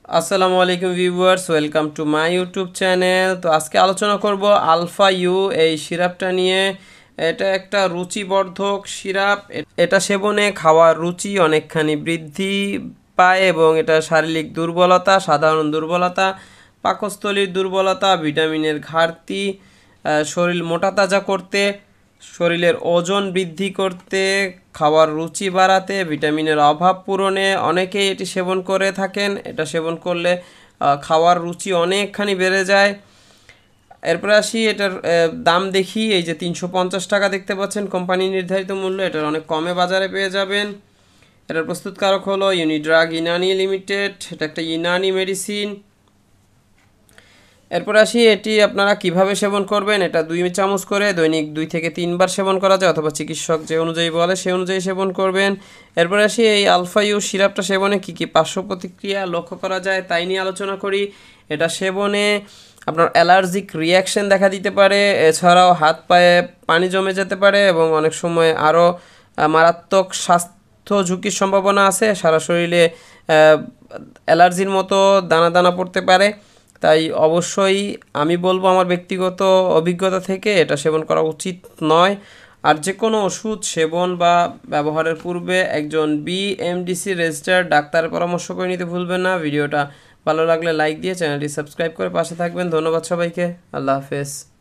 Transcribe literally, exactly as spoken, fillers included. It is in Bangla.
আসসালামু আলাইকুম viewers, welcome to my YouTube channel. তো আজকে আলোচনা করব আলফা ইউ এই সিরাপটা নিয়ে। এটা একটা রুচিবর্ধক সিরাপ। এটা সেবনে খাওয়ার রুচি অনেকখানি বৃদ্ধি পায় এবং এটা শারীরিক দুর্বলতা, সাধারণ দুর্বলতা, পাকস্থলীর দুর্বলতা, ভিটামিনের ঘাটতি, শরীর মোটা তাজা করতে, শরীরের ওজন বৃদ্ধি করতে, খাওয়ার রুচি বাড়াতে, ভিটামিনের অভাব পূরণে অনেকেই এটি সেবন করে থাকেন। এটা সেবন করলে খাওয়ার রুচি অনেকখানি বেড়ে যায়। এরপরে আসি এটার দাম দেখি। এই যে তিনশো পঞ্চাশ টাকা দেখতে পাচ্ছেন কোম্পানি নির্ধারিত মূল্য, এটার অনেক কমে বাজারে পেয়ে যাবেন। এটার প্রস্তুতকারক হলো ইউনিড্রাগ ইনানি লিমিটেড। এটা একটা ইনানি মেডিসিন। এরপর আসি এটি আপনারা কিভাবে সেবন করবেন। এটা দুই চামচ করে দৈনিক দুই থেকে তিনবার সেবন করা যায়, অথবা চিকিৎসক যে অনুযায়ী বলে সেই অনুযায়ী সেবন করবেন। এরপর আসি এই আলফা ইউ সিরাপটা সেবনে কী কী পার্শ্ব প্রতিক্রিয়া লক্ষ্য করা যায় তাই নিয়ে আলোচনা করি। এটা সেবনে আপনার অ্যালার্জিক রিয়াকশন দেখা দিতে পারে, এছাড়াও হাত পায়ে পানি জমে যেতে পারে এবং অনেক সময় আরও মারাত্মক স্বাস্থ্য ঝুঁকির সম্ভাবনা আছে। সারা শরীরে অ্যালার্জির মতো দানা দানা পড়তে পারে। তাই অবশ্যই আমি বলবো আমার ব্যক্তিগত অভিজ্ঞতা থেকে এটা সেবন করা উচিত নয়। আর যে কোনো ওষুধ সেবন বা ব্যবহারের পূর্বে একজন বিএমডিসি রেজিস্টার্ড ডাক্তারের পরামর্শ করে নিতে ভুলবেন না। ভিডিওটা ভালো লাগলে লাইক দিয়ে চ্যানেলটি সাবস্ক্রাইব করে পাশে থাকবেন। ধন্যবাদ সবাইকে। আল্লাহ হাফেজ।